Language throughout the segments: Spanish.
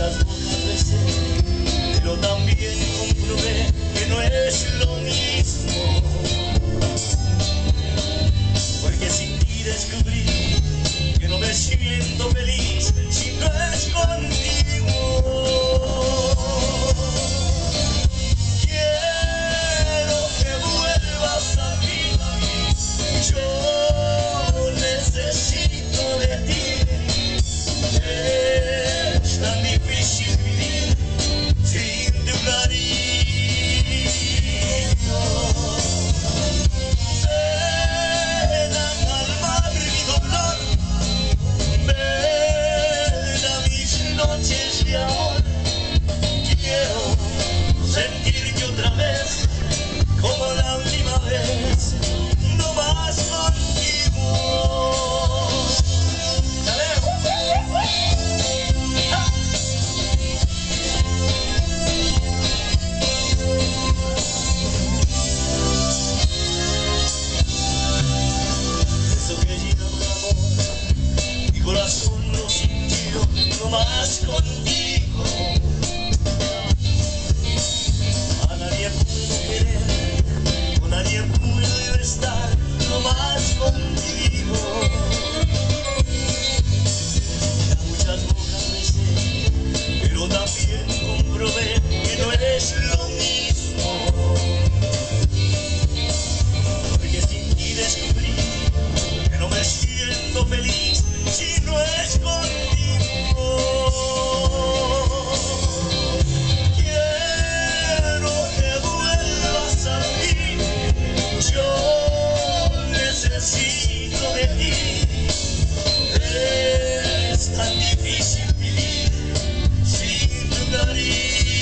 muchas bocas besé, pero también comprobé que no es lo mismo, porque sin ti descubrí que no me siento feliz si no es contigo. Quiero que vuelvas a mí, yo necesito de ti. Es tan difícil vivir sin tu cariño. Ven a calmar mi dolor, ven a mis noches de amor. Quiero sentirte otra vez como la última vez, no más contigo. Corazón lo sintió, no más contigo. A nadie puedo querer, con nadie puedo estar, no más contigo. Ya muchas bocas besé, pero también comprobé que no es lo mismo, porque sin ti descubrí que no me siento feliz si no es contigo. Quiero que vuelvas a mí, yo necesito de ti. Es tan difícil vivir sin tu cariño.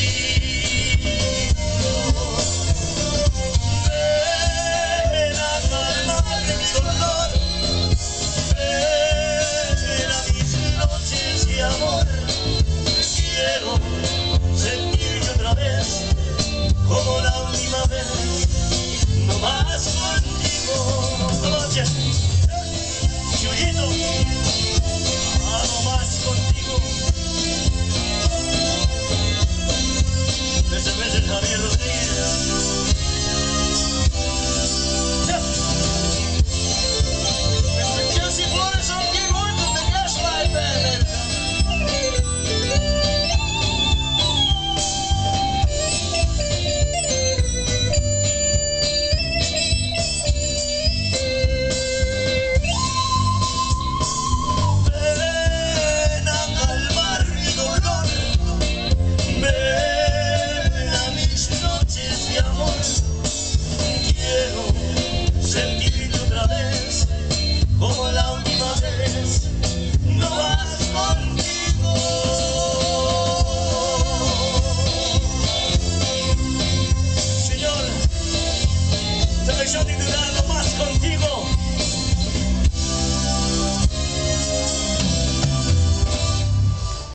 Ven a calmar mi dolor, amor, quiero sentirte otra vez como la última vez, no más contigo. Esta noche, Chuyito, no más contigo. Ese es Javier Rodríguez. Como la última vez, no vas contigo. Señor, selección titular.